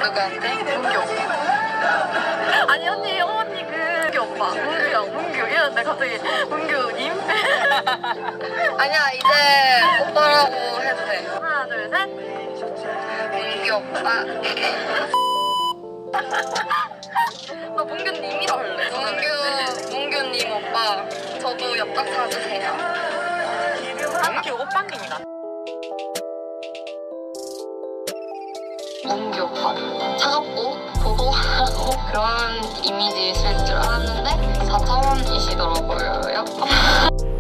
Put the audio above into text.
누구한테? 문규 오빠. 아니 언니 문규 오빠. 문규 형, 문규 이랬는데 갑자기 문규님? 아니야, 이제 오빠라고 해도 돼. 하나 둘 셋. 문규 오빠. 나 문규님이라 할래. 문규님 오빠. 저도 엽떡 사주세요. 문규 오빠님이다. 문규 오빠. 차갑고 도도하고 그런 이미지 있을 줄 알았는데 4차원이시더라고요.